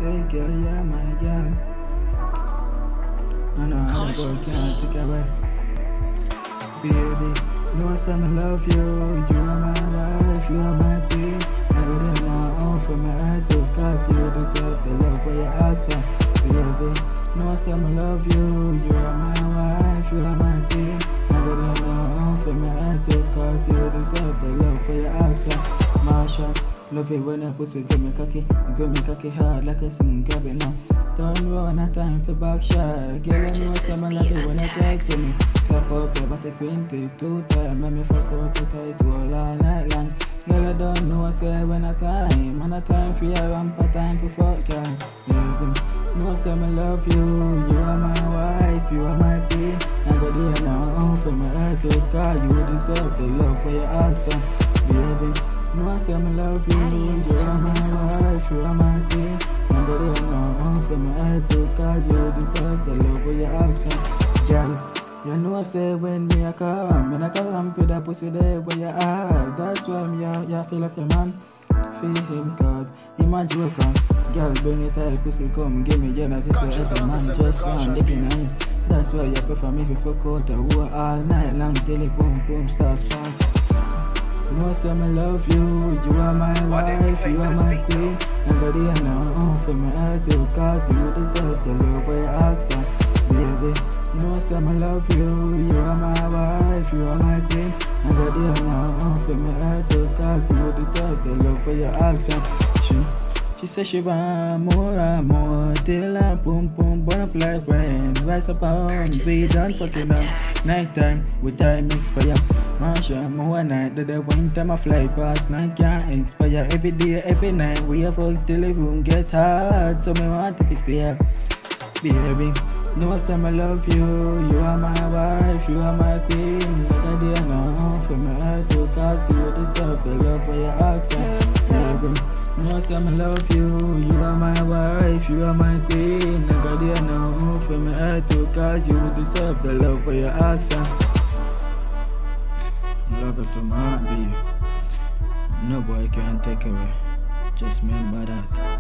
Hey girl, you're my girl. I know how to go can't take away. Baby, know some love you. You are my life, you are my queen. I wouldn't know for my heart to cause you deserve the love for your accent. Baby, know some love you. You are my wife, you are my queen. I wouldn't know for my heart to cause you deserve the love for your accent. Marsha, love it when I pussy got me cocky hard like a sing cabin now. Turn round a time for back shot. Girl, I know some love it when I talk to me. Clap up your body 22 times. Make me fuck up your tight all night long. Girl, I don't know what say when I time. And a time for your ramp, a time for fuck time. Baby, know some I love you. You are my wife, you are my queen. I go there now for my heart to call. You deserve the love for your accent. Baby, know some I love you. You are my wife, you are my queen. I go there now for my heart to call. You deserve the love for your accent. Girl, you know say when me a come, when I come with that pussy there where you are. That's why me you feel like your man. Feel him cause him a joker. Girl, bring it tight, pussy come, give me jealous. It's every man just one licking on it. That's why you prefer me if you fuck out the war all night long till it boom boom starts fast. You know say me love you, you are my wife, you are my queen. Nobody know for my heart to cause you deserve the love for your accent. Baby, you know say I love you, you are my wife, you are my queen. Nobody know for my heart to cause you deserve the love for your accent. She said she want more and more till I boom boom burn up like rain. Rise up on, be done fucking up. Nighttime with time expire. Marsha, more night the one time I fly past night can't expire. Every day, every night we a fuck till the room get hard. So me want to stay up. Baby, know some I love you. You are my wife, you are my queen. But I didn't know for my heart to cause you deserve the love for your accent. Baby, know some I love you. You are my wife, you are my queen. I didn't know for my heart to cause you deserve the love for your accent. Love it to my heart, baby. No boy can take away. Just remember that.